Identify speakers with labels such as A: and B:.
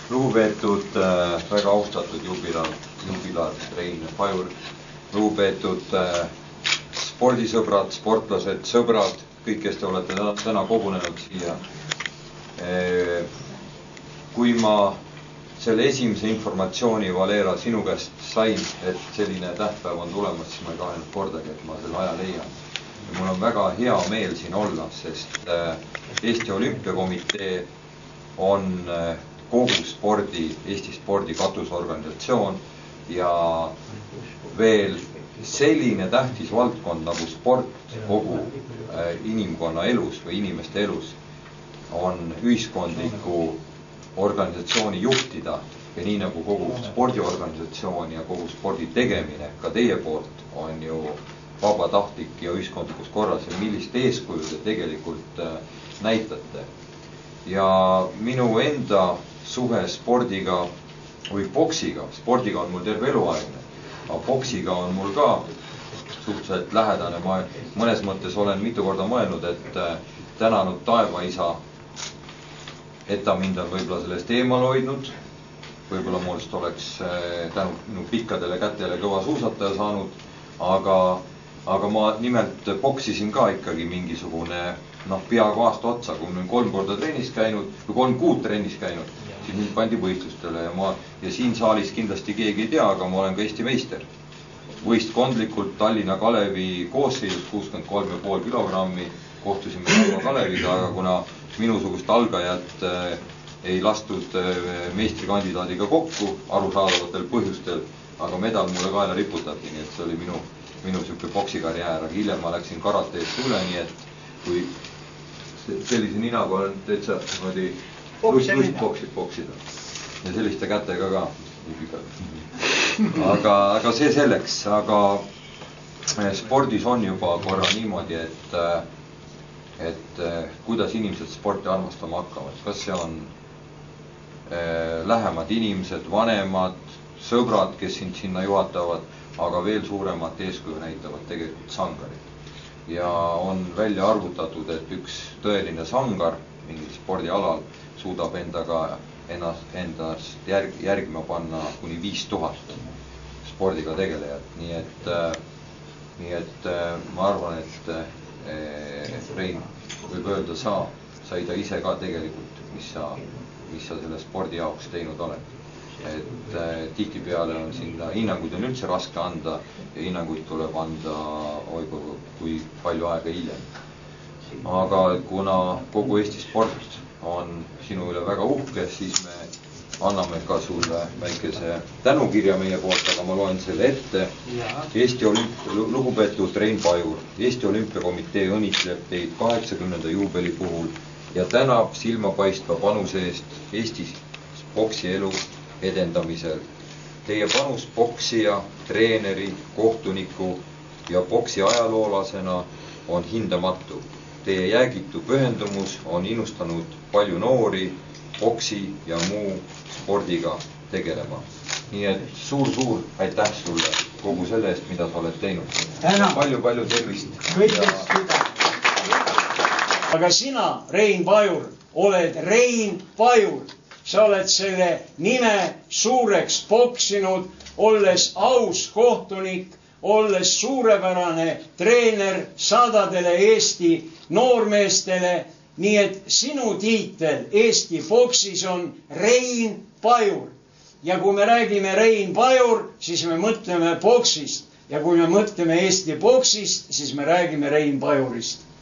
A: Lugupeetud väga austatud jubilar Rein Pajur, lugupeetud spordisõbrad, sportlased, sõbrad, kõik, kes te olete täna kogunenud siia. Kui ma selle esimese informatsiooni, Valera, sinu käest sain, et selline tähtpäev on tulemas, siis ma ei kahelnud kordagi, et ma selle aja leian. Ja mul on väga hea meel siin olla, sest Eesti Olümpiakomitee on kogu Eesti spordi katusorganisatsioon ja veel selline tähtis valdkond nagu sport kogu inimkonna elus või inimeste elus on ühiskondliku organisatsiooni juhtida ja nii nagu kogu spordiorganisatsioon ja kogu spordi tegemine ka teie poolt on ju vabatahtlik ja ühiskondlikus korras ja millist eeskuju te tegelikult näitate. Ja minu enda suhe spordiga või boksiga, spordiga on mul terve eluaegne, aga boksiga on mul ka suhteliselt lähedane. Ma mõnes mõttes olen mitu korda mõelnud, et tänanud taevaisa, et ta mind on võib-olla sellest eemal hoidnud. Võib-olla muust oleks tänu minu pikkadele kätele kõva suusataja saanud, aga ma nimelt boksisin ka ikkagi mingisugune peaaegu aasta otsa, kui olen 3 korda trennis käinud või 3 kuud trennis käinud, siis mind pandi võistlustele ja siin saalis kindlasti keegi ei tea, aga ma olen ka Eesti meister. Võistkondlikult Tallinna Kalevi koosseisus 63,5 kilogrammi kohtusime Tarmo Kaleviga, aga kuna minusugust algajat ei lastud meistrikandidaadiga kokku arusaadavatel põhjustel, aga medal mulle kaela riputati, nii et see oli minu siuke boksikarjäär, aga hiljem ma läksin karateest üle, nii et kui sellise ninaga olen täitsa lust boksida ja selliste kätega ka. Aga see selleks, aga spordis on juba korra niimoodi, et kuidas inimesed sporti armastama hakkavad, kas see on lähemad inimesed, vanemad, sõbrad, kes sind sinna juhatavad, aga veel suuremat eeskuju näitavad tegelikult sangarid. Ja on välja arvutatud, et üks tõeline sangar mingil spordialal suudab endast järgima panna kuni 5000 spordiga tegelejat. Nii et ma arvan, et Rein võib öelda, sai ta ise ka tegelikult, mis sa selle spordi jaoks teinud oled. Et tihtipeale on sinna hinnanguid on üldse raske anda ja hinnanguid tuleb anda kui palju aega hiljem. Aga kuna kogu Eesti sport on sinu üle väga uhke, siis me anname ka sulle väikese tänukirja meie poolt, aga ma loen selle ette. Lugupeetud Rein Pajur, Eesti Olümpiakomitee õnnitleb teid 80. juubeli puhul ja tänab silmapaistva panuse eest Eestis boksielu edendamisel. Teie panus boksija, treeneri, kohtuniku ja boksi ajaloolasena on hindamatu. Teie jäägitu pühendumus on innustanud palju noori boksi ja muu spordiga tegelema. Nii et suur aitäh sulle kogu selle eest, mida sa oled teinud. Palju tervist.
B: Aga sina, Rein Pajur, oled Rein Pajur. Sa oled selle nime suureks poksinud, olles aus kohtunik, olles suurepärane treener sadadele Eesti noormeestele. Nii et sinu tiitel Eesti boksis on Rein Pajur. Ja kui me räägime Rein Pajur, siis me mõtleme boksist. Ja kui me mõtleme Eesti boksist, siis me räägime Rein Pajurist.